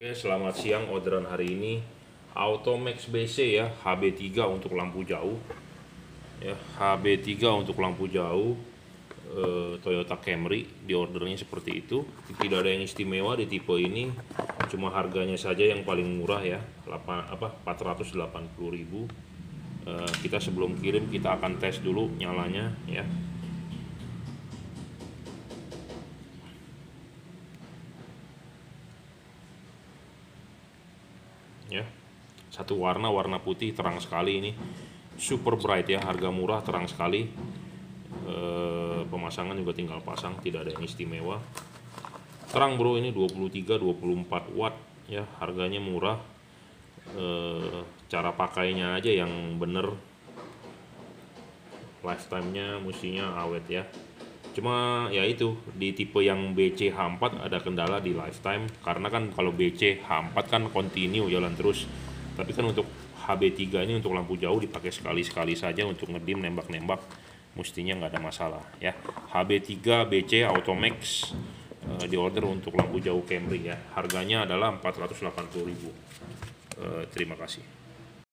Oke, selamat siang. Orderan hari ini Automax BC ya, HB3 untuk lampu jauh. Ya, HB3 untuk lampu jauh, Toyota Camry. Di ordernya seperti itu. Tidak ada yang istimewa di tipe ini. Cuma harganya saja yang paling murah ya, 480.000. Kita sebelum kirim kita akan tes dulu nyalanya ya. Ya, satu warna putih terang sekali, ini super bright ya, harga murah, terang sekali. Pemasangan juga tinggal pasang, tidak ada yang istimewa. Terang bro, ini 23-24 watt ya, harganya murah. Cara pakainya aja yang bener, lifetime-nya mestinya awet ya. Cuma ya itu, di tipe yang BC H4 ada kendala di lifetime, karena kan kalau BC H4 kan continue jalan terus. Tapi kan untuk HB3 ini untuk lampu jauh dipakai sekali-sekali saja untuk ngedim nembak-nembak, mestinya nggak ada masalah ya. HB3 BC Automax di order untuk lampu jauh Camry ya. Harganya adalah 480.000. Terima kasih.